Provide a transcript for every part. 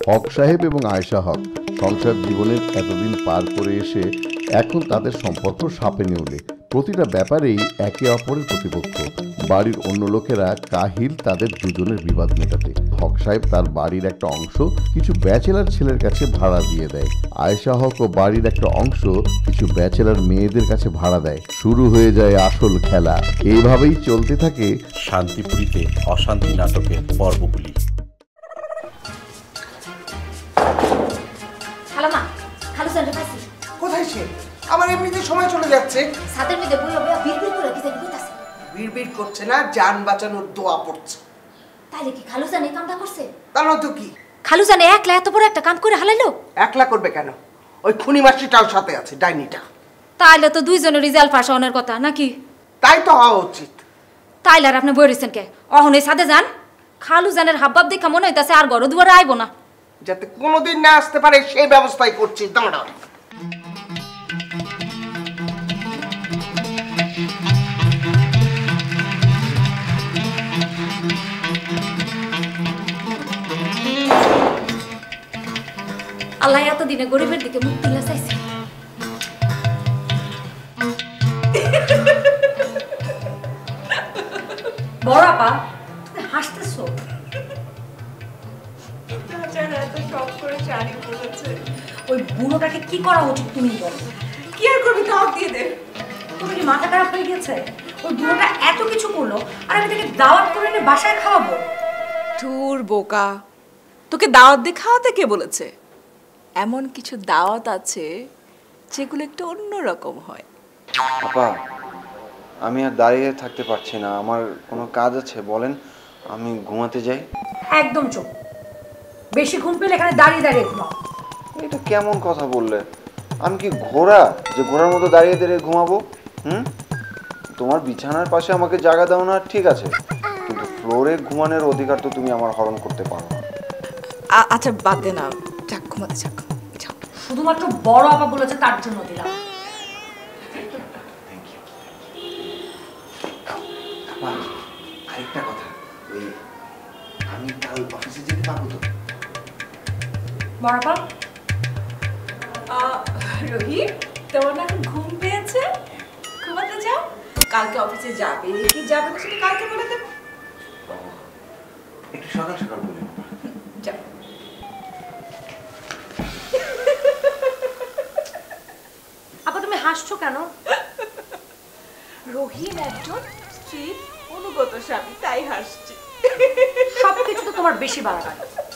হক সাহেব এবং আয়েশা হক সংসার জীবনের এতদিন পার করে এসে এখন তাদের সম্পর্ক সাপে নেউলে। প্রতিটা ব্যাপারেই একে অপরের প্রতিপক্ষ। বাড়ির অন্য লোকেরা কাহিল তাদের দুজনের বিবাদ মেটাতে। হক সাহেব তার বাড়ির একটা অংশ কিছু ব্যাচেলার ছেলের কাছে ভাড়া দিয়ে দেয়। আয়েশা হক ও বাড়ির একটা অংশ কিছু ব্যাচেলার মেয়েদের কাছে ভাড়া দেয়। শুরু হয়ে যায় আসল খেলা। এইভাবেই চলতে থাকে শান্তিপুরীতে অশান্তি নাটকের পর্বগুলি। কোথায় সে? আমার এমনিতে সময় চলে যাচ্ছে। ছাদের মধ্যে বইয়া বইয়া বিড়বিড় করে কি জানি কইতাছে। বিড়বিড় করছে না, জান বাঁচানোর দোয়া পড়ছে। তাইলে কি খালুজান এই কামটা করছে? তা নয়তো কি? খালুজান একলা এত বড় একটা কাম করে হালাইলো? একলা করবে কেন? ওই খুনি মাসিটাও সাথে আছে, ডাইনিটা। তাইলে তো দুইজনের রিজাল্ট পাস হওয়ার কথা নাকি? তাই তো হওয়া উচিত। তাইলে আর আপনি বইরেছেন কে? অহন এই ছাদে যান। খালুজানের হাবভাব দেখা মনে হইতাছে আর ঘর দুয়ারে আইব না। যাতে কোনোদিন না আসতে পারে সেই ব্যবস্থাই করছি। দাঁড়াও। আল্লাহ এতদিনে গরিবের দিকে মুখ তুলে চাইছে। বড় আপা, তুমি হাসতেছো? ওই বুড়োটাকে কি করা উচিত তুমি বলো? কি আর করবি, দাওয়াত দিয়ে দে। তুমি কি মাথা খারাপ হয়ে গেছে? ওই বুড়োটা এত কিছু করলো আর আমি তাকে দাওয়াত করে এনে বাসায় খাওয়াবো? ধুর বোকা, তোকে দাওয়াত দিয়ে খাওয়াতে কে বলেছে? এমন কিছু দাওয়াত আছে যেগুলো একটু অন্যরকম হয়। আপা, আমি আর দাঁড়িয়ে থাকতে পারছি না, আমার কোনো কাজ আছে বলেন, আমি ঘুমাতে যাই। একদম চুপ। বেশি ঘুম পেলে এখানে দাঁড়িয়ে দাঁড়িয়ে ঘুমাও। এটা কেমন কথা বললে? আমি কি ঘোড়া যে ঘোড়ার মতো দাঁড়িয়ে দাঁড়িয়ে ঘুমাবো? তোমার বিছানার পাশে আমাকে জায়গা দাও না, ঠিক আছে, কিন্তু ফ্লোরে ঘুমানোর অধিকার তো তুমি আমার হরণ করতে পারো না। আচ্ছা বাদ দে না, যাক ঘুমাতে যাক। শুধুমাত্র বড় আপা বলেছে তার জন্য দিলাম। আরেকটা কথা, ওই আমি কাল অফিসে যেতে পারবো তো? বড় আপা, রোহিত, তোমার না এখন ঘুম পেয়েছে, ঘুমাতে যাও। কালকে অফিসে যাবে কি যাবে না সেটা কালকে বলে দেবো। একটু সকাল সকাল বলে যাও। আপা তুমি হাসছো কেন? রহিম একজন স্ত্রীর অনুগত স্বামী, তাই হাসছি। সবকিছু তো তোমার বেশি বাড়াবাড়ি।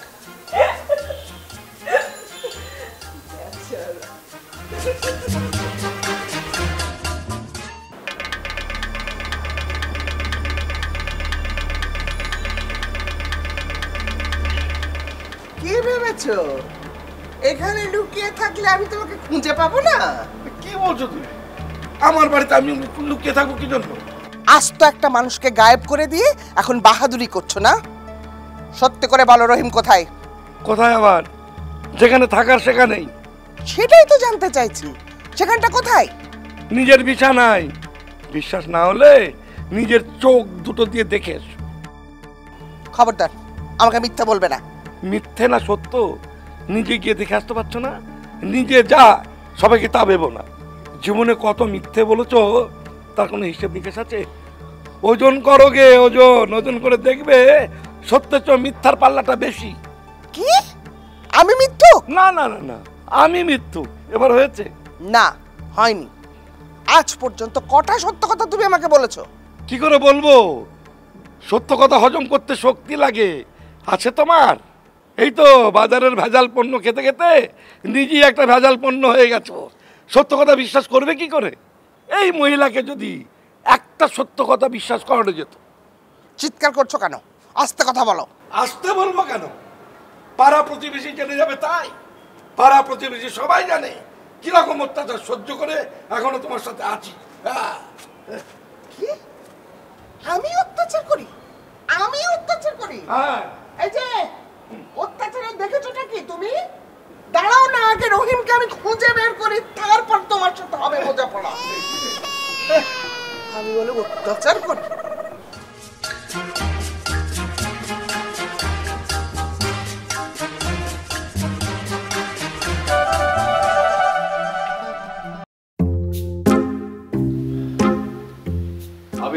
কি ভেবেছো এখানে লুকিয়ে থাকলে আমি তোমাকে খুঁজে পাবো না? কি বলছো তুমি? আমার বাড়িতে আমি লুকিয়ে থাকবো কি জন্য? আজ তো একটা মানুষকে গায়েব করে দিয়ে এখন বাহাদুরি করছো না? সত্যি করে বলো, রহিম কোথায়? কোথায় আবার? যেখানে থাকার সেখানেই। সেটাই তো জানতে চাইছি, সেখানটা কোথায়? নিজের বিছানায়। বিশ্বাস না হলে নিজের চোখ দুটো দিয়ে দেখে এসো। খবরদার আমাকে মিথ্যা বলবে না। মিথ্যে না সত্য, নিজে গিয়ে দেখে আসতে পারছো না? নিজে যা, সবাইকে তা ভেবো না। জীবনে কত মিথ্যে বলেছো তার কোনো হিসেব নিকেশ আছে? ওজন করো গে, ওজন করে দেখবে সত্যের চেয়ে মিথ্যার পাল্লাটা বেশি। কি আমি মিথ্যু? না না না না, আমি মিথ্যু। এবার হয়েছে? না, হয়নি। আজ পর্যন্ত কটা সত্য কথা তুমি আমাকে বলেছো? কি করে বলবো? সত্য কথা হজম করতে শক্তি লাগে, আছে তোমার? এই তো বাজারের ভেজাল পণ্য খেতে খেতে নিজেই একটা ভেজাল পণ্য হয়ে গেছো। সত্য কথা বিশ্বাস করবে কি করে? এই মহিলাকে যদি একটা সত্য কথা বিশ্বাস করানো যেত। চিৎকার করছো কেন? আস্তে কথা বলো। আসতে বলবো কেন? পাড়া প্রতিবেশী জেনে যাবে তাই? পাড়া প্রতিবেশী সবাই জানে কিরকম অত্যাচার সহ্য করে এখনো তোমার সাথে আছি। কি আমি অত্যাচার করি? আমি অত্যাচার করি? হ্যাঁ। এই যে অত্যাচারে দেখেছোটা কি তুমি? দাঁড়াও না, আগে রহিমকে আমি খুঁজে বের করি, তারপর তোমার সাথে হবে বোঝাপড়া। আমি বলে অত্যাচার করি?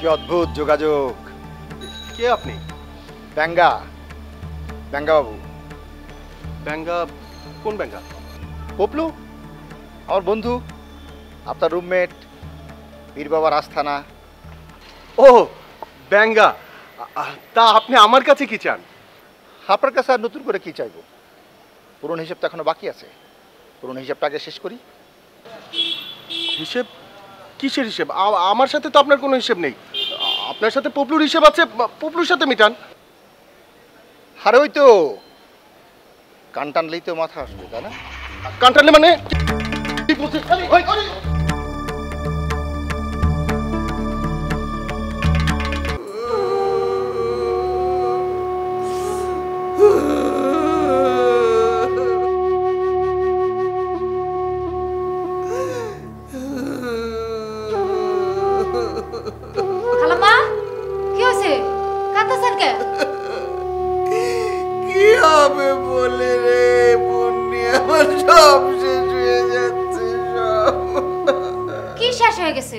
কি অদ্ভুত যোগাযোগ। কে আপনি? ব্যাঙ্গা, ব্যাঙ্গা বাবু। ব্যাঙ্গা? কোন ব্যাঙ্গা? পপলু, আমার বন্ধু, আপনার রুমমেট, পীর বাবার আস্থানা। ও ব্যাঙ্গা, তা আপনি আমার কাছে কি চান? আপনার কাছে আর নতুন করে কি চাইবো? পুরনো হিসাব তো এখনো বাকি আছে, পুরনো হিসাবটা আগে শেষ করি। হিসেব? কিসের হিসেব? আমার সাথে তো আপনার কোনো হিসেব নেই। আপনার সাথে পপলুর হিসেব আছে, পপলুর সাথে মিটান। আরে ওই তো কান টানলেই তো মাথা আসবে, তাই না? কান টানলে মানে? খালাম্মা, কি হয়েছে? কাঁদতেছেন কে? কি হবে বলে রে মুন্নি, আমার সব শেষ হয়ে যাচ্ছে, সব। কি শেষ হয়ে গেছে?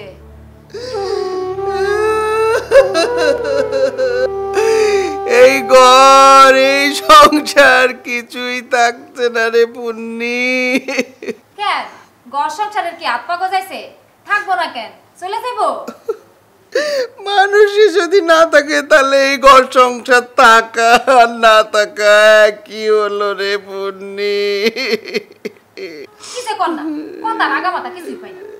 এই ঘর, এই সংসার কিছুই থাকছে না রে পুন্নি। কেন ঘর সংসারের কি হাত পা গজাইছে? থাকবো না কেন, চলে যাবো? মানুষই যদি না থাকে তাহলে এই ঘর সংসার থাকা আর না থাকা কি হলো রে পুন্নি? কিসে কর না, কথা রাগা মাথা কিছুই পাই না।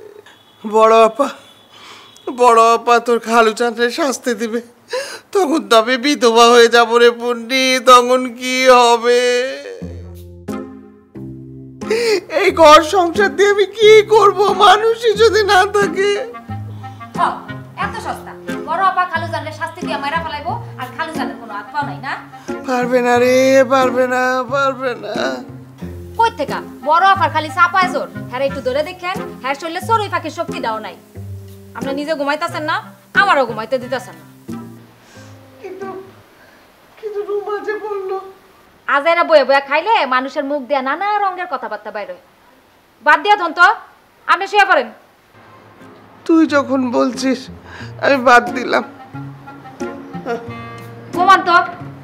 বড় আপা তোর খালু চাঁদরে শাস্তি দিবে, তখন তো আমি বিধবা হয়ে যাবো রে পুন্নি। তখন কি হবে? এই ঘর সংসার দিয়ে আমি কি করব মানুষই যদি না থাকে? এত সস্তা বড় আপা খালু জানলে শাস্তি দিয়ে মাইরা ফেলাইবো, আর খালু জানের কোনো হাত পাও নাই না? পারবে না রে, পারবে না, পারবে না। কই থেকে বড় আপার খালি চাপায় জোর, হ্যাঁ একটু ধরে দেখেন, হ্যাঁ শরীরে চড়ুই পাখির শক্তি দাও নাই। আপনি নিজে ঘুমাইতেছেন না, আমারও ঘুমাইতে দিতেছেন না। কিন্তু রুমা যে বললো আজ এরা বয়ে বয়ে খাইলে মানুষের মুখ দিয়ে নানা রঙের কথাবার্তা বাইরে। বাদ দিয়া ধন তো, আপনি শুয়ে পড়েন। তুই যখন বলছিস আমি বাদ দিলাম। ঘুমান তো।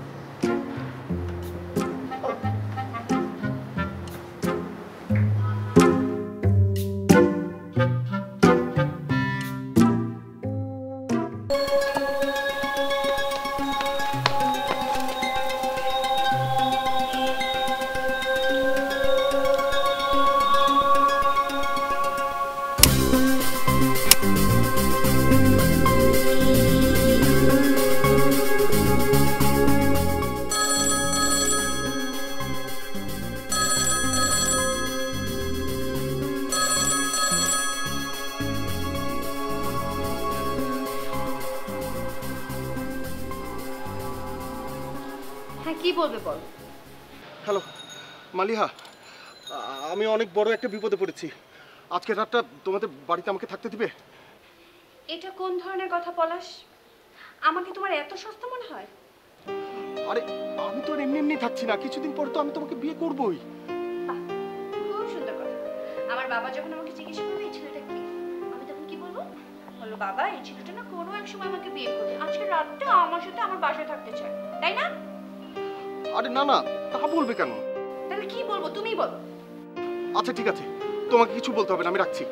কি বলবে বল। হ্যালো মালিহা, আমি অনেক বড় একটা বিপদে পড়েছি। আজকে রাতটা তোমাদের বাড়িতে আমাকে থাকতে দিবে? এটা কোন ধরনের কথা পলাশ? আমাকে তোমার এত সস্তা মনে হয়? আরে আমি তো আর এমনি এমনি থাকছি না, কিছুদিন পরে তো আমি তোমাকে বিয়ে করবই। খুব সুন্দর কথা। আমার বাবা যখন আমাকে জিজ্ঞেস করবে এই ছেলেটা কি, আমি তখন কি বলবো? বললো বাবা এই ছেলেটা না কোনো এক সময় আমাকে বিয়ে করবে, আজকে রাতটা আমার সাথে আমার বাসায় থাকতে চায়, তাই না? আরে না না, তা বলবে কেন? তাহলে কি বলবো তুমি বলো। আচ্ছা ঠিক আছে, তোমাকে কিছু বলতে হবে না, আমি রাখছি।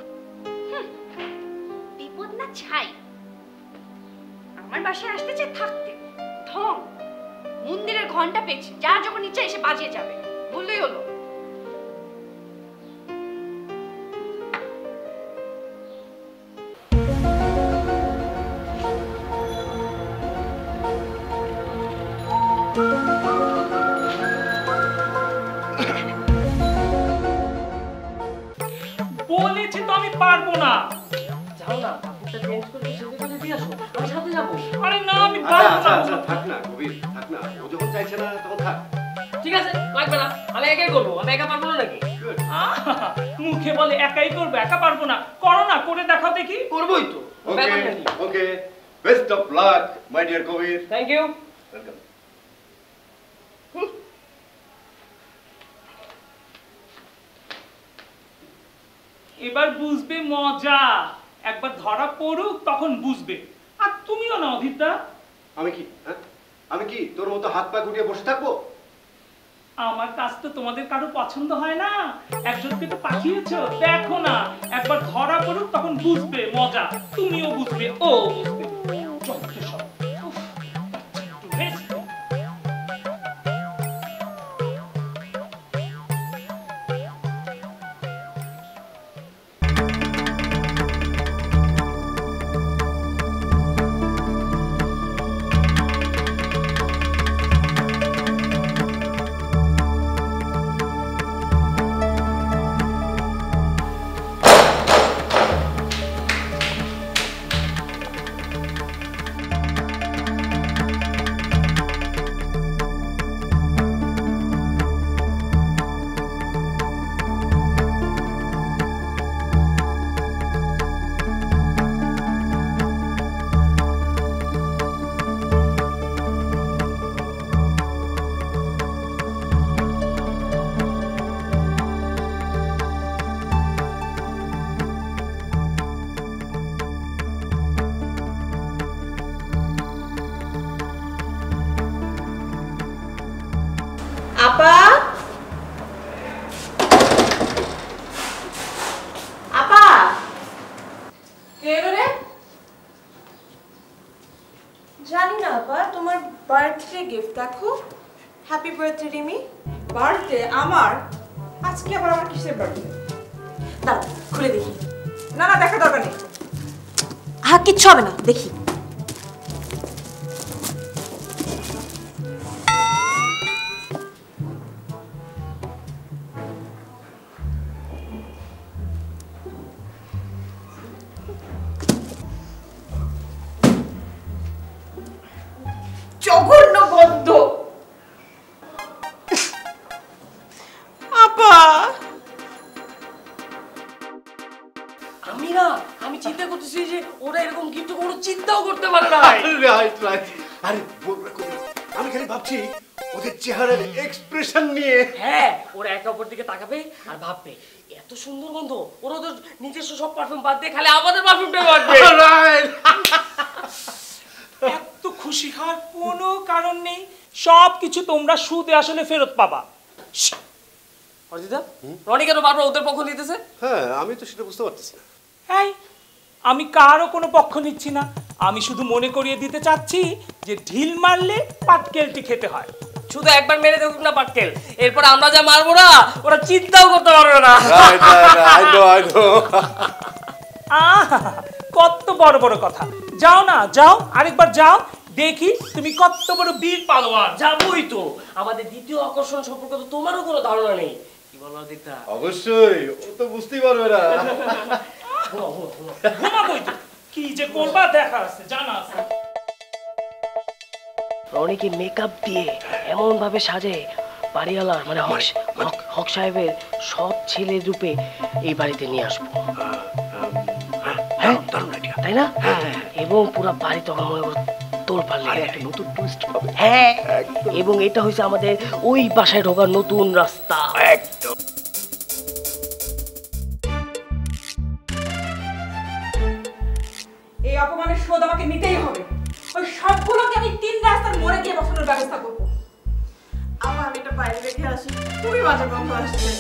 বিপদ না ছাই, আমার বাসায় আসতে চায় থাকতে, ঢং মন্দিরের ঘন্টা পেয়েছে, যার যখন ইচ্ছা এসে বাজিয়ে যাবে, বললেই হলো। বলেছি তো আমি পারবো না। যাও না, কাপড়টা চেঞ্জ করে সেজে করে দিয়ে আসো, আমি সাথে যাবো। আরে না আমি পারবো না। আচ্ছা থাক না কবির, থাক না, ও যখন চাইছে না তখন থাক। ঠিক আছে লাগবে না, আমি একাই করবো। আমি একা পারবো না নাকি? মুখে বলে একাই করবে, একা পারবো না। করো না, করে দেখাও দেখি। করবোই তো। Okay okay, best of luck my dear Kabir. Thank you. Welcome. এবার বুঝবে মজা, একবার ধরা পড়ুক তখন বুঝবে। তুমিও না অদিতা। আমি কি আমি কি তোর মতো হাত পা গুটিয়ে বসে থাকবো? আমার কাজ তো তোমাদের কারো পছন্দ হয় না। একজনকে তো পাঠিয়েছো, দেখো না একবার ধরা পড়ুক, তখন বুঝবে মজা, তুমিও বুঝবে ও বুঝবে। যত সব একটু rest দাও। আপা, আপা, কে এলো রে? জানি না আপা, তোমার বার্থডে গিফট দেখো। Happy birthday Rimi. বার্থডে আমার? আজকে আবার আমার কিসের বার্থডে? দাঁড়া খুলে দেখি। না না, দেখা দরকার নেই। হ্যাঁ, কিচ্ছু হবে না, দেখি। জঘন্য গন্ধ। আপা, আমি চিন্তা করতেছি যে ওরা এরকম গিফট কোনো চিন্তাও করতে পারে না। Right right. আরে আমি খালি ভাবছি ওদের চেহারার এক্সপ্রেশন নিয়ে। হ্যাঁ, ওরা একে অপর দিকে তাকাবে আর ভাববে এত সুন্দর গন্ধ, ওরা ওদের নিজস্ব সব পারফিউম বাদ দিয়ে খালি আমাদের পারফিউমটা মারবে। রাইট। এত খুশি হওয়ার কোনো কারণ নেই, সব কিছু তোমরা সুদে আসলে ফেরত পাবা। অজিতা, রনি কেন বারবার ওদের পক্ষ নিতেছে? হ্যাঁ, আমি তো সেটা বুঝতে পারতেছি না। এই, আমি কারও কোনো পক্ষ নিচ্ছি না, আমি শুধু মনে করিয়ে দিতে চাচ্ছি যে ঢিল মারলে পাটকেলটি খেতে হয়। শুধু একবার মেরে দেখুক না পাটকেল, এরপর আমরা যা মারবো না ওরা চিন্তাও করতে পারবে না। Right right, I know I know. কত বড় বড় কথা। যাও না, যাও আরেকবার যাও, দেখি তুমি কত বড় বীর পালোয়ান। যাবোই তো, আমাদের দ্বিতীয় আকর্ষণ সম্পর্কে তো তোমারও কোনো ধারণা নেই। কি বলো অদিতা? অবশ্যই, ও তো বুঝতেই পারবে না। ঘুমাবোই তো, কি যে করবা দেখা আছে, জানা আছে। রনিকে মেকআপ দিয়ে এমন ভাবে সাজে বাড়িওয়ালার মানে হক সাহেবের সৎ ছেলের রূপে এই বাড়িতে নিয়ে আসবো। তাই না? এবং পুরো বাড়ি তখন মনে করো তোলপাড় লেগে একটা নতুন টুইস্ট পাবে। হ্যাঁ, এবং এটা হচ্ছে আমাদের ওই বাসায় ঢোকার নতুন রাস্তা। একদম। এই অপমানের শোধ আমাকে নিতেই হবে। ওই সবগুলোকে আমি 3 রাস্তার মোড়ে গিয়ে বসানোর ব্যবস্থা করবো। আমার আমি এটা বাইরে রেখে আসি, খুবই বাজে গন্ধ আসছে।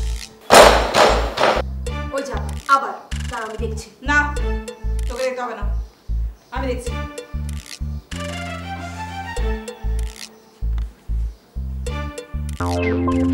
ওই যা আবার, দাঁড়া আমি দেখছি। না, তোকে দেখতে হবে না, আমি দেখছি। Oh